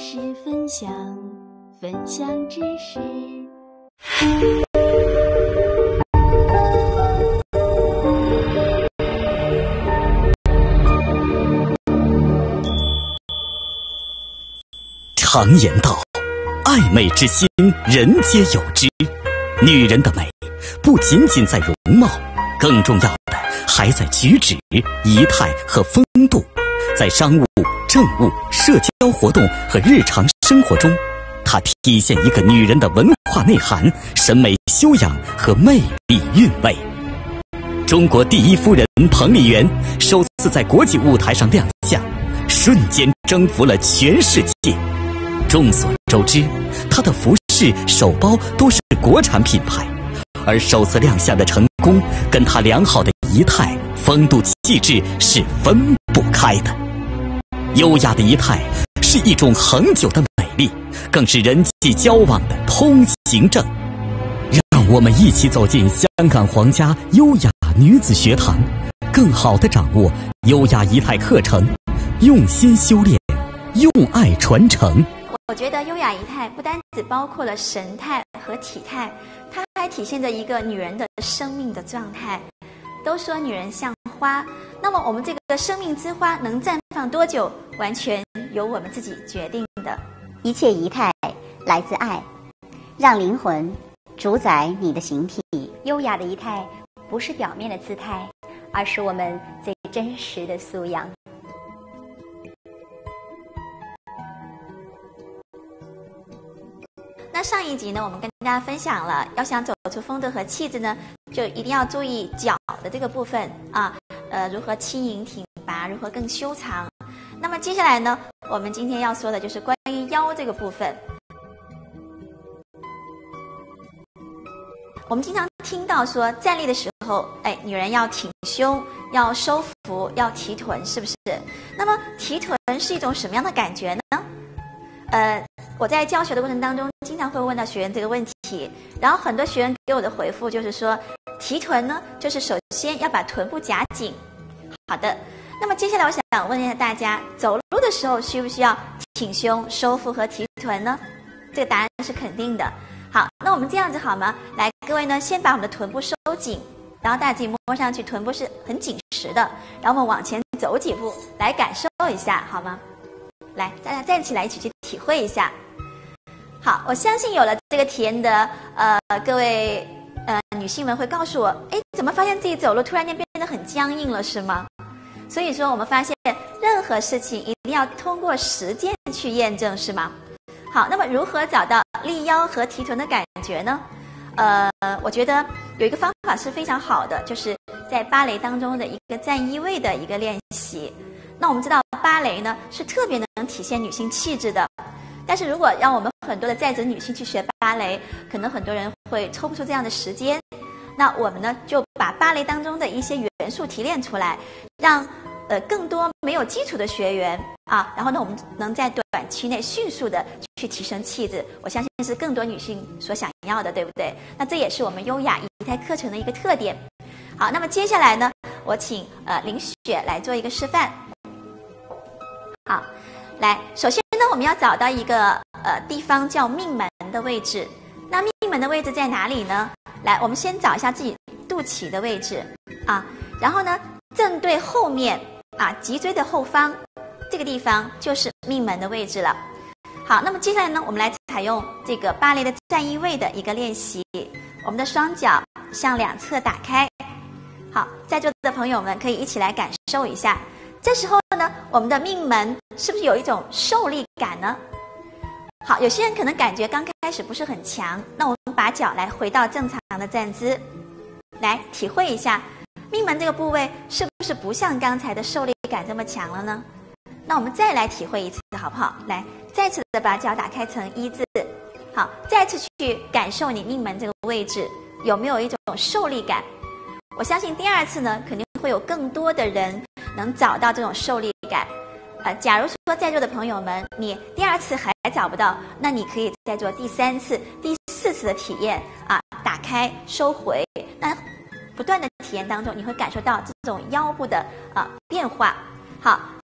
识分享，分享知识。 常言道，爱美之心，人皆有之。女人的美，不仅仅在容貌，更重要的还在举止、仪态和风度。在商务、政务、社交活动和日常生活中，它体现一个女人的文化内涵、审美修养和魅力韵味。中国第一夫人彭丽媛首次在国际舞台上亮相，瞬间征服了全世界。众所周知，她的服饰、手包都是国产品牌，而首次亮相的成功跟她良好的仪态、风度气质是分不开的。优雅的仪态是一种恒久的美丽，更是人际交往的通行证。让我们一起走进香港皇家优雅女子学堂，更好地掌握优雅仪态课程，用心修炼，用爱传承。 我觉得优雅仪态不单只包括了神态和体态，它还体现着一个女人的生命的状态。都说女人像花，那么我们这个生命之花能绽放多久，完全由我们自己决定的。 一切仪态来自爱，让灵魂主宰你的形体。 优雅的仪态不是表面的姿态，而是我们最真实的素养。 那上一集呢，我们跟大家分享了，要想走出风度和气质呢，就一定要注意脚的这个部分啊，如何轻盈挺拔，如何更修长。那么接下来呢，我们今天要说的就是关于腰这个部分。我们经常听到说，站立的时候，女人要挺胸，要收腹，要提臀，是不是？那么提臀是一种什么样的感觉呢？我在教学的过程当中，经常会问到学员这个问题，然后很多学员给我的回复就是说，提臀呢，就是首先要把臀部夹紧。好的，那么接下来我想问一下大家，走路的时候需不需要挺胸、收腹和提臀呢？这个答案是肯定的。好，那我们这样子好吗？来，各位呢，先把我们的臀部收紧，然后大家自己摸上去，臀部是很紧实的，然后我们往前走几步，来感受一下，好吗？来，大家站起来一起去体会一下。好，我相信有了这个体验的各位女性们会告诉我，怎么发现自己走路突然间变得很僵硬了，是吗？所以说我们发现任何事情一定要通过实践去验证，是吗？好，那么如何找到立腰和提臀的感觉呢？我觉得有一个方法是非常好的，就是在芭蕾当中的一个站一位的一个练习。那我们知道芭蕾呢是特别能体现女性气质的，但是如果让我们很多的在职女性去学芭蕾，可能很多人会抽不出这样的时间。那我们呢就把芭蕾当中的一些元素提炼出来，让更多没有基础的学员啊，然后呢我们能在短期内迅速的去提升气质，我相信是更多女性所想要的，对不对？那这也是我们优雅仪态课程的一个特点。好，那么接下来呢，我请林雪来做一个示范。好，来，首先呢，我们要找到一个地方叫命门的位置。那命门的位置在哪里呢？来，我们先找一下自己肚脐的位置啊，然后呢，正对后面啊，脊椎的后方，这个地方就是命门的位置了。好，那么接下来呢，我们来采用这个芭蕾的站一位的一个练习。我们的双脚向两侧打开。好，在座的朋友们可以一起来感受一下。这时候呢，我们的命门是不是有一种受力感呢？好，有些人可能感觉刚开始不是很强，那我们把脚来回到正常的站姿，来体会一下命门这个部位是不是不像刚才的受力感这么强了呢？那我们再来体会一次好不好？来，再次的把脚打开成一字，好，再次去感受你命门这个位置有没有一种受力感。我相信第二次呢，肯定会有更多的人能找到这种受力感。假如说在座的朋友们，你第二次还找不到，那你可以再做第三次、第四次的体验啊，打开、收回。那不断的体验当中，你会感受到这种腰部的变化。好，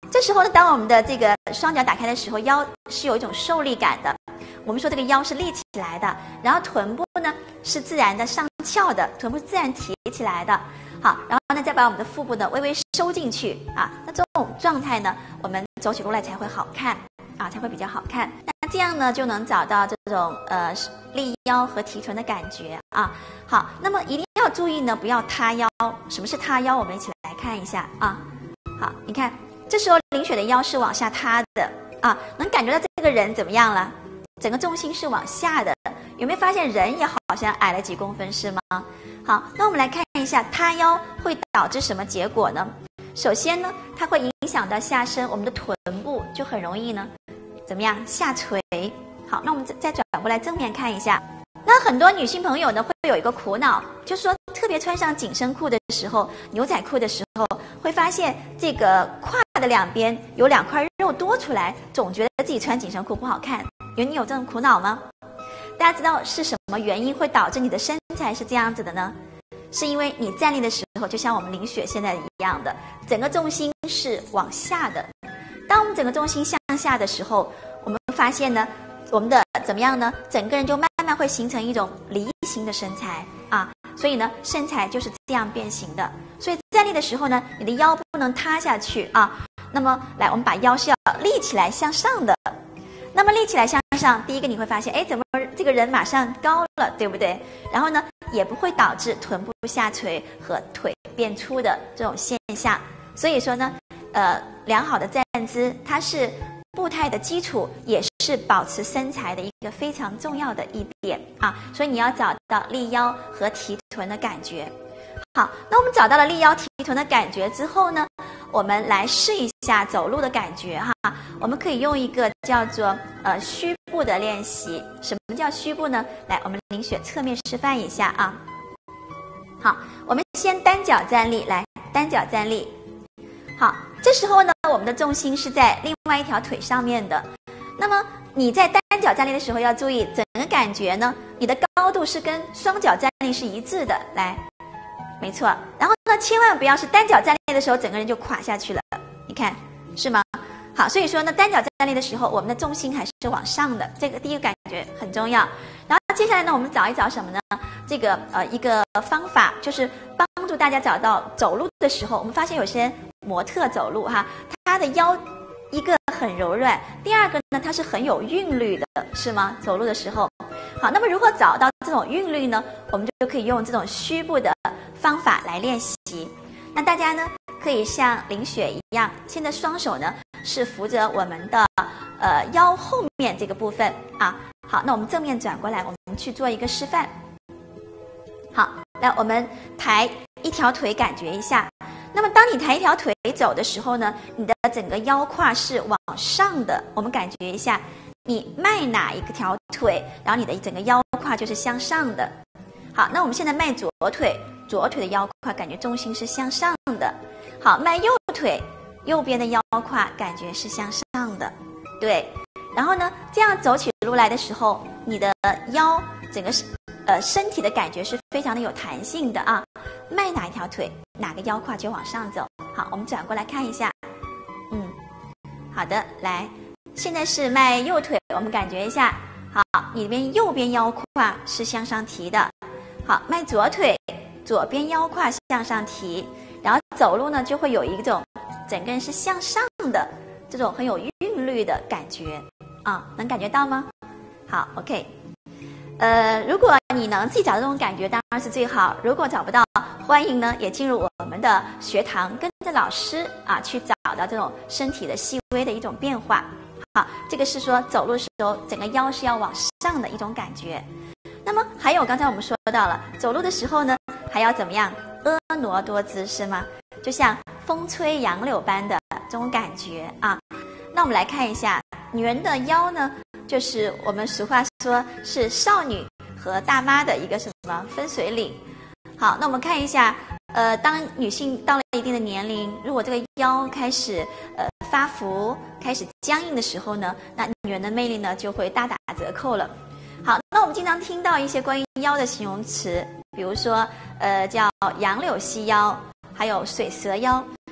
这时候呢，当我们的这个双脚打开的时候，腰是有一种受力感的。我们说这个腰是立起来的，然后臀部呢是自然的上翘的，臀部自然提起来的。好，然后呢再把我们的腹部呢微微收进去啊，那这种状态呢，我们走起路来才会好看啊，才会比较好看。那这样呢就能找到这种立腰和提臀的感觉啊。好，那么一定要注意呢，不要塌腰。什么是塌腰？我们一起来看一下啊。好，你看这时候林雪的腰是往下塌的啊，能感觉到这个人怎么样了？整个重心是往下的，有没有发现人也好像矮了几公分是吗？好，那我们来看一下塌腰会导致什么结果呢？首先呢，它会影响到下身，我们的臀部就很容易呢，怎么样下垂？好，那我们再转过来正面看一下。那很多女性朋友呢会有一个苦恼，就是说特别穿上紧身裤的时候、牛仔裤的时候，会发现这个胯的两边有2块肉多出来，总觉得自己穿紧身裤不好看。你有这种苦恼吗？大家知道是什么原因会导致你的身材是这样子的呢？是因为你站立的时候，就像我们林雪现在一样的，整个重心是往下的。当我们整个重心向下的时候，我们发现呢，我们的怎么样呢？整个人就慢慢会形成一种梨形的身材啊，所以呢，身材就是这样变形的。所以站立的时候呢，你的腰不能塌下去啊。那么来，我们把腰是要立起来向上的。那么立起来向上，第一个你会发现，哎，怎么这个人马上高了，对不对？然后呢，也不会导致臀部下垂和腿变粗的这种现象。所以说呢，良好的站姿，它是步态的基础，也是保持身材的一个非常重要的一点啊。所以你要找到立腰和提臀的感觉。好，那我们找到了立腰提臀的感觉之后呢，我们来试一下走路的感觉哈。我们可以用一个叫做虚步的练习。什么叫虚步呢？来，我们林雪侧面示范一下啊。好，我们先单脚站立，来，单脚站立。好，这时候呢，我们的重心是在另外一条腿上面的。那么你在单脚站立的时候要注意，整个感觉呢，你的高度是跟双脚站立是一致的。来，没错。然后呢，千万不要是单脚站立的时候，整个人就垮下去了。你看，是吗？好，所以说呢，单脚站立的时候，我们的重心还是往上的，这个第一个感觉很重要。然后接下来呢，我们找一找什么呢？这个一个方法就是帮助大家找到走路的时候，我们发现有些模特走路哈，他的腰一个很柔软，第二个呢，它是很有韵律的，是吗？走路的时候，好，那么如何找到这种韵律呢？我们就可以用这种虚步的方法来练习。那大家呢，可以像林雪一样，现在双手呢是扶着我们的腰后面这个部分啊。好，那我们正面转过来，我们去做一个示范。好，来我们抬一条腿，感觉一下。那么当你抬一条腿走的时候呢，你的整个腰胯是往上的，我们感觉一下，你迈哪一条腿，然后你的整个腰胯就是向上的。好，那我们现在迈左腿，左腿的腰胯感觉重心是向上的。好，迈右腿，右边的腰胯感觉是向上的。对，然后呢，这样走起路来的时候，你的腰整个身体的感觉是非常的有弹性的啊。迈哪一条腿，哪个腰胯就往上走。好，我们转过来看一下。好的，来，现在是迈右腿，我们感觉一下。好，你这边右边腰胯是向上提的。好，迈左腿，左边腰胯向上提，然后走路呢就会有一种整个人是向上的这种很有韵律的感觉啊，能感觉到吗？好 ，OK。如果你能自己找到这种感觉，当然是最好。如果找不到，欢迎呢也进入我们的学堂，跟着老师啊去找到这种身体的细微的一种变化。好，这个是说走路的时候，整个腰是要往上的一种感觉。那么还有刚才我们说到了，走路的时候呢，还要怎么样？婀娜多姿是吗？就像风吹杨柳般的这种感觉啊。那我们来看一下，女人的腰呢，就是我们俗话说是少女和大妈的一个什么分水岭。好，那我们看一下，当女性到了一定的年龄，如果这个腰开始发福、开始僵硬的时候呢，那女人的魅力呢就会大打折扣了。好，那我们经常听到一些关于腰的形容词，比如说叫杨柳细腰，还有水蛇腰。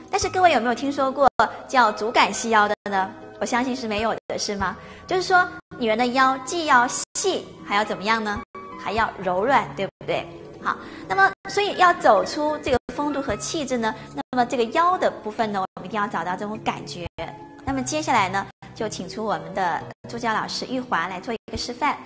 但是各位有没有听说过叫足感细腰的呢？我相信是没有的，是吗？就是说女人的腰既要细，还要怎么样呢？还要柔软，对不对？好，那么所以要走出这个风度和气质呢，那么这个腰的部分呢，我们一定要找到这种感觉。那么接下来呢，就请出我们的助教老师玉华来做一个示范。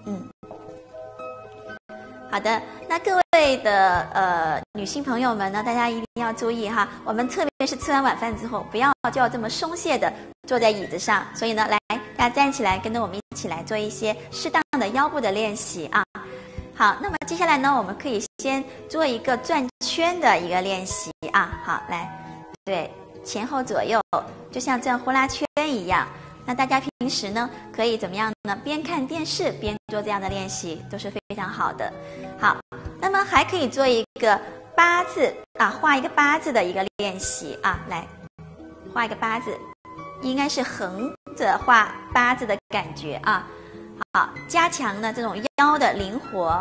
好的，那各位的女性朋友们呢，大家一定要注意哈，我们特别是吃完晚饭之后，不要这么松懈的坐在椅子上，所以呢，来大家站起来，跟着我们一起来做一些适当的腰部的练习啊。好，那么接下来呢，我们可以先做一个转圈的一个练习啊。好，来，对，前后左右，就像转呼啦圈一样。那大家平时呢，可以怎么样呢？边看电视边做这样的练习，都是非常好的。好，那么还可以做一个八字啊，画一个八字的一个练习啊。来，画一个八字，应该是横着画八字的感觉啊。好，加强呢这种腰的灵活，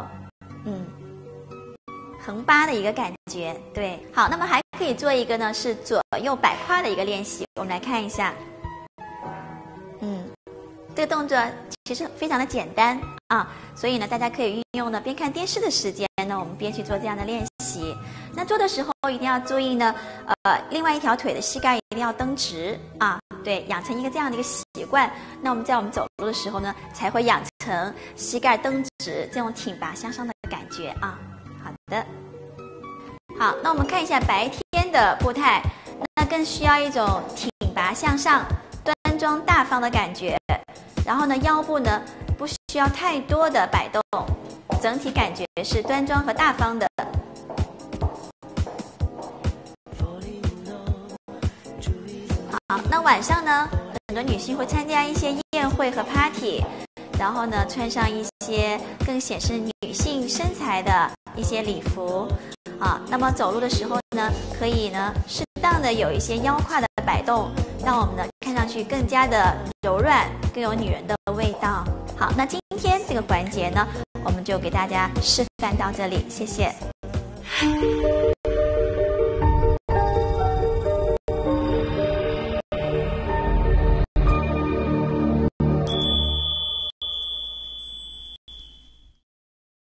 横八的一个感觉。对，好，那么还可以做一个呢是左右摆胯的一个练习，我们来看一下。这个动作其实非常的简单啊，所以呢，大家可以运用呢边看电视的时间呢，我们边去做这样的练习。那做的时候一定要注意呢，另外一条腿的膝盖一定要蹬直啊，对，养成一个这样的一个习惯。那我们在我们走路的时候呢，才会养成膝盖蹬直这种挺拔向上的感觉啊。好的，好，那我们看一下白天的步态，那更需要一种挺拔向上、端庄大方的感觉。然后呢，腰部呢不需要太多的摆动，整体感觉是端庄和大方的。好，那晚上呢，很多女性会参加一些宴会和 party， 然后呢，穿上一些更显示女性身材的一些礼服啊。那么走路的时候呢，可以呢适当的有一些腰胯的摆动，让我们呢看上去更加的柔软，更有女人的味道。好，那今天这个环节呢，我们就给大家示范到这里，谢谢。